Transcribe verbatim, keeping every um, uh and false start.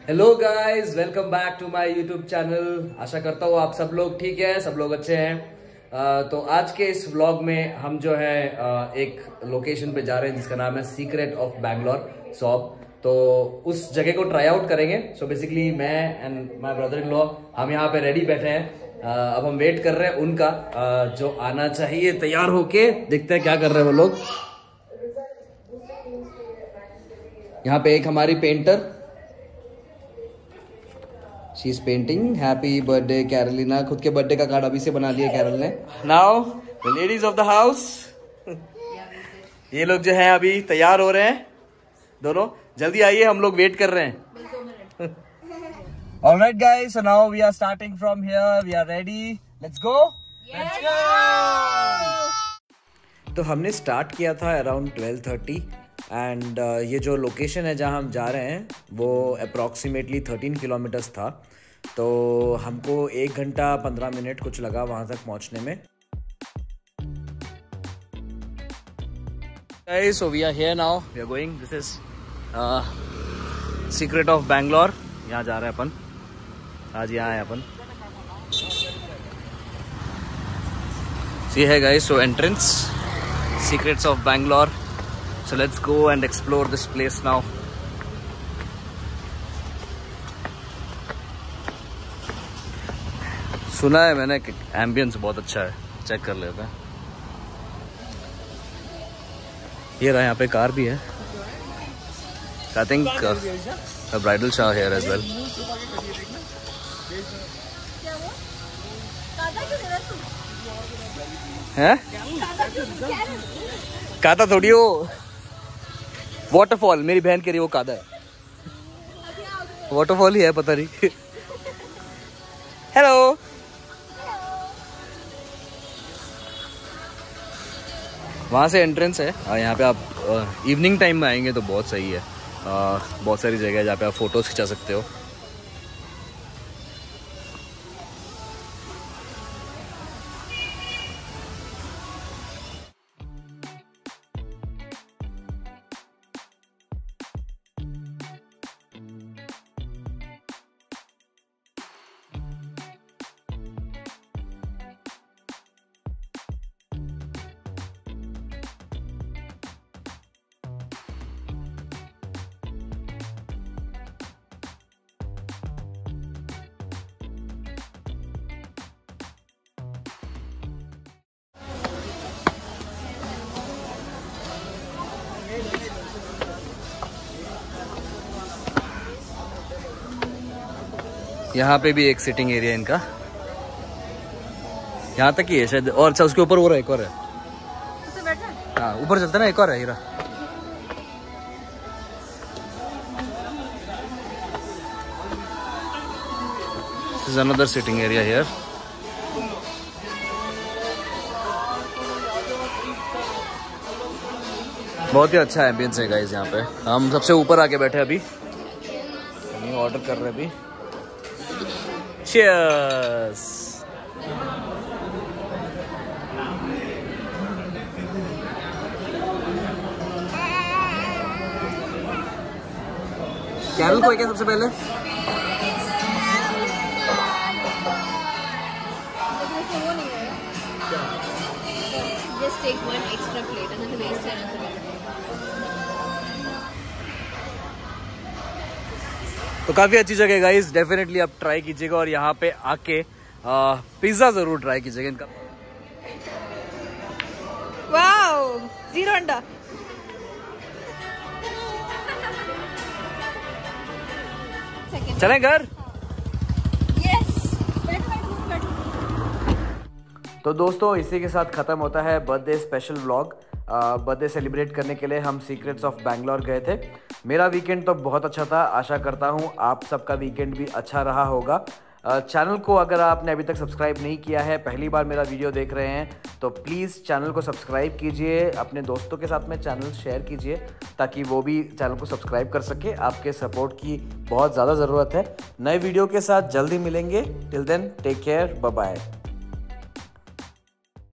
Hello guys, welcome back to my YouTube channel. आशा करता हूँ आप सब लोग ठीक है, सब लोग अच्छे हैं। uh, तो आज के इस व्लॉग में हम जो है uh, एक लोकेशन पे जा रहे हैं जिसका नाम है सीक्रेट ऑफ बैंगलोर सॉब। तो उस जगह को ट्राई आउट करेंगे। सो बेसिकली मैं and my brother in law हम यहाँ पे रेडी बैठे हैं। uh, अब हम वेट कर रहे हैं उनका uh, जो आना चाहिए तैयार होके। देखते हैं क्या कर रहे हैं वो लोग। यहाँ पे एक हमारी painter, she is painting. Happy birthday Carolina. खुद के बर्थडे का कार्ड अभी से बना लिया कैरल ने। Now the ladies of the house, ये लोग जो है अभी तैयार हो रहे हैं दोनों। जल्दी आइए, हम लोग वेट कर रहे हैं। Alright guys, so now we are starting from here. We are ready, let's go. Let's go. तो हमने स्टार्ट किया था around twelve thirty and uh, ये जो लोकेशन है जहाँ हम जा रहे हैं वो अप्रॉक्सीमेटली थर्टीन किलोमीटर्स था। तो हमको एक घंटा पंद्रह मिनट कुछ लगा वहाँ तक पहुँचने में। Guys, so we are here now. We are going. This is uh, Secret of Bangalore. यहाँ जा रहे हैं अपन। आज यहाँ आए अपन। See here guys, so entrance Secrets of Bangalore. So let's go and explore this place now. सुना है मैंने कि एम्बियंस बहुत अच्छा है, चेक कर लेते हैं। ये रहा, यहाँ पे कार भी है। I think a bridal shower here as well. हैं? कादा थोड़ी हो, वाटरफॉल। मेरी बहन कह रही वो कादा है, वाटरफॉल ही है, पता नहीं। हेलो। वहाँ से एंट्रेंस है। यहाँ पे आप इवनिंग टाइम में आएंगे तो बहुत सही है। आ, बहुत सारी जगह है जहाँ पे आप फोटोज खिंचा सकते हो। यहाँ पे भी एक सिटिंग एरिया इनका, यहाँ तक ही है शायद। और अच्छा, उसके ऊपर वो रहा, एक और है। हाँ, ऊपर चलता ना, एक और है हीरा। This is another sitting area here. बहुत ही अच्छा एम्बियंस है गाइस यहाँ पे। हम सबसे ऊपर आके बैठे अभी, ऑर्डर कर रहे हैं अभी। Cheers. कैरल को क्या सबसे पहले? Just take one extra plate and then waste another. तो काफ़ी अच्छी जगह है गाइस, डेफिनेटली आप ट्राई कीजिएगा और यहाँ पे आके पिज्ज़ा ज़रूर ट्राई कीजिएगा इनका। वाओ, जीरो अंडा। चलें घर? यस। तो दोस्तों, इसी के साथ ख़त्म होता है birthday special vlog. Birthday celebrate करने के लिए हम सीक्रेट्स ऑफ बैंगलोर गए थे। मेरा वीकेंड तो बहुत अच्छा था। आशा करता हूँ आप सबका वीकेंड भी अच्छा रहा होगा। चैनल को अगर आपने अभी तक सब्सक्राइब नहीं किया है, पहली बार मेरा वीडियो देख रहे हैं, तो प्लीज़ चैनल को सब्सक्राइब कीजिए। अपने दोस्तों के साथ में चैनल शेयर कीजिए ताकि वो भी चैनल को सब्सक्राइब कर सके। आपके सपोर्ट की बहुत ज़्यादा ज़रूरत है। नए वीडियो के साथ जल्दी मिलेंगे। Till then take care, bye bye.